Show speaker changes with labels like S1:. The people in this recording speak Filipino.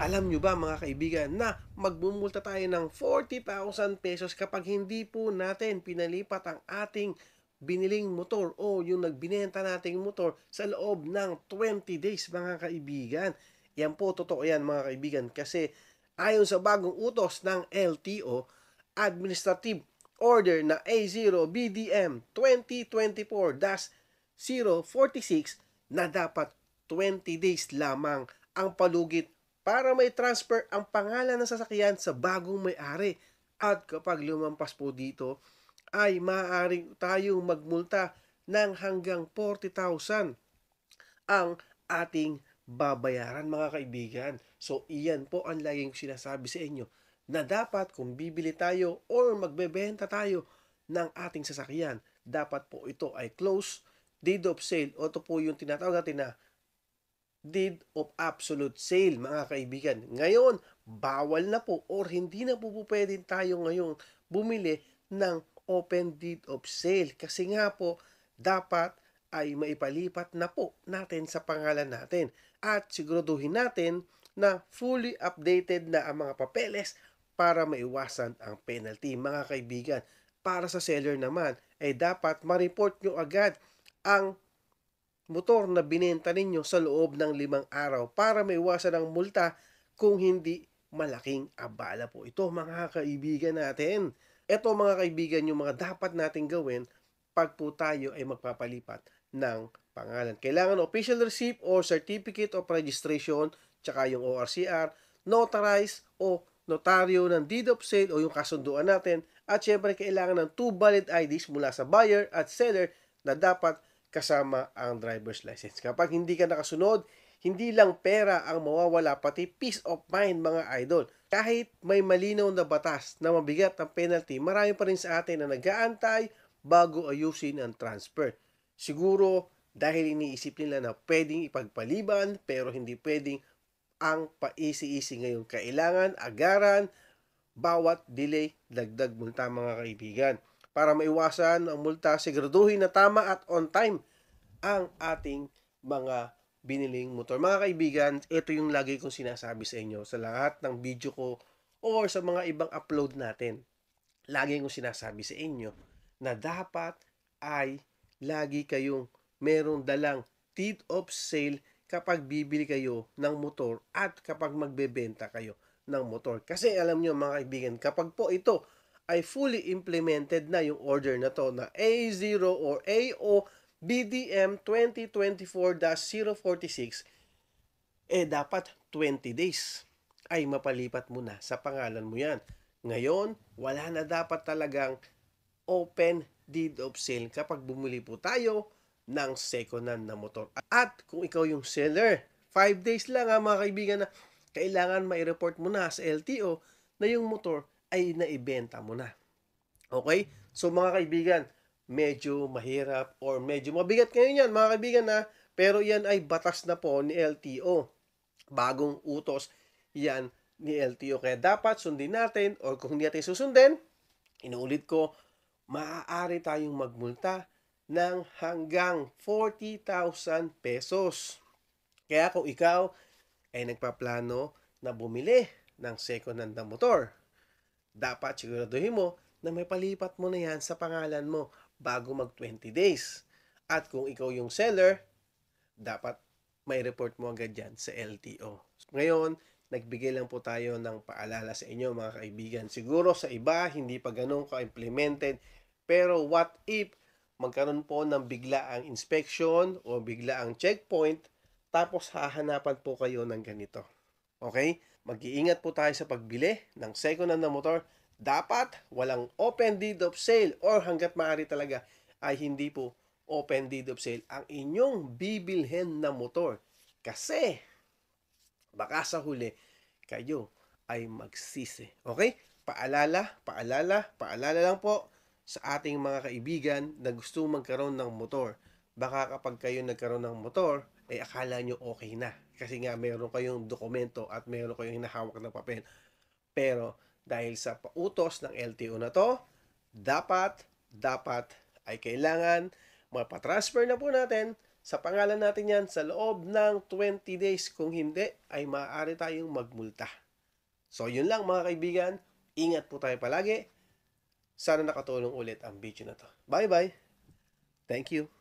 S1: Alam nyo ba mga kaibigan na magbumulta tayo ng 40,000 pesos kapag hindi po natin pinalipat ang ating biniling motor o yung nagbinenta nating motor sa loob ng 20 days mga kaibigan. Yan po, totoo yan mga kaibigan kasi ayon sa bagong utos ng LTO, Administrative Order na A0BDM 2024-046 na dapat 20 days lamang ang palugit para may transfer ang pangalan ng sasakyan sa bagong may-ari. At kapag lumampas po dito, ay maaaring tayong magmulta ng hanggang 40,000 ang ating babayaran mga kaibigan. So iyan po ang laging sinasabi sa inyo na dapat kung bibili tayo or magbebenta tayo ng ating sasakyan, dapat po ito ay close deed of sale o ito po yung tinatawag natin na deed of absolute sale mga kaibigan. Ngayon, bawal na po or hindi na po pwede tayo ngayon bumili ng open deed of sale kasi nga po dapat ay maipalipat na po natin sa pangalan natin at siguraduhin natin na fully updated na ang mga papeles para maiwasan ang penalty mga kaibigan. Para sa seller naman ay dapat ma-report nyo agad ang motor na binenta ninyo sa loob ng 5 araw para maiwasan ang multa kung hindi malaking abala po ito mga kaibigan natin. Ito mga kaibigan yung mga dapat natin gawin pag po tayo ay magpapalipat ng pangalan. Kailangan official receipt or certificate of registration, tsaka yung ORCR, notarize o notaryo ng deed of sale o yung kasunduan natin, at syempre kailangan ng 2 valid IDs mula sa buyer at seller na dapat kasama ang driver's license. Kapag hindi ka nakasunod, hindi lang pera ang mawawala, pati peace of mind mga idol. Kahit may malinaw na batas na mabigat ang penalty, marami pa rin sa atin na nag-aantay bago ayusin ang transfer. Siguro dahil iniisip nila na pwedeng ipagpaliban pero hindi pwedeng ang paisi-isi ngayon. Kailangan agaran bawat delay, dagdag multa mga kaibigan. Para maiwasan ang multa, siguraduhin na tama at on time ang ating mga biniling motor. Mga kaibigan, ito yung lagi kong sinasabi sa inyo sa lahat ng video ko or sa mga ibang upload natin. Lagi kong sinasabi sa inyo na dapat ay lagi kayong merong dalang deed of sale kapag bibili kayo ng motor at kapag magbebenta kayo ng motor. Kasi alam nyo mga kaibigan, kapag po ito ay fully implemented na yung order na to na A0 or AO BDM 2024-046, dapat 20 days ay mapalipat mo na sa pangalan mo yan. Ngayon, wala na dapat talagang open deed of sale kapag bumili po tayo ng second-hand na motor. At kung ikaw yung seller, 5 days lang mga kaibigan na kailangan mai-report mo na sa LTO na yung motor ay naibenta mo na. Okay? So mga kaibigan, medyo mahirap or medyo mabigat ngayon yan mga kaibigan na, pero yan ay batas na po ni LTO. Bagong utos yan ni LTO. Kaya dapat sundin natin or kung hindi natin susundin, inuulit ko, maaari tayong magmulta ng hanggang 40,000 pesos. Kaya kung ikaw ay nagpaplano na bumili ng second-hand na motor, dapat siguraduhin mo na may palipat mo na yan sa pangalan mo bago mag 20 days. At kung ikaw yung seller, dapat may report mo agad yan sa LTO. Ngayon, nagbigay lang po tayo ng paalala sa inyo mga kaibigan. Siguro sa iba, hindi pa ganun ka-implemented. Pero what if magkaroon po ng biglaang inspection o biglaang checkpoint, tapos hahanapan po kayo ng ganito. Okay? Mag-iingat po tayo sa pagbili ng second-hand na motor. Dapat walang open deed of sale or hanggat maaari talaga ay hindi po open deed of sale ang inyong bibilhin na motor. Kasi baka sa huli kayo ay magsisi. Okay? Paalala lang po sa ating mga kaibigan na gusto magkaroon ng motor. Baka kapag kayo nagkaroon ng motor, akala nyo okay na. Kasi nga meron kayong dokumento at meron kayong hinahawak na papel. Pero dahil sa pautos ng LTO na to, dapat ay kailangan mapatransfer na po natin sa pangalan natin yan sa loob ng 20 days. Kung hindi, ay maaari tayong magmulta. So, yun lang mga kaibigan. Ingat po tayo palagi. Sana nakatulong ulit ang video na to. Bye-bye. Thank you.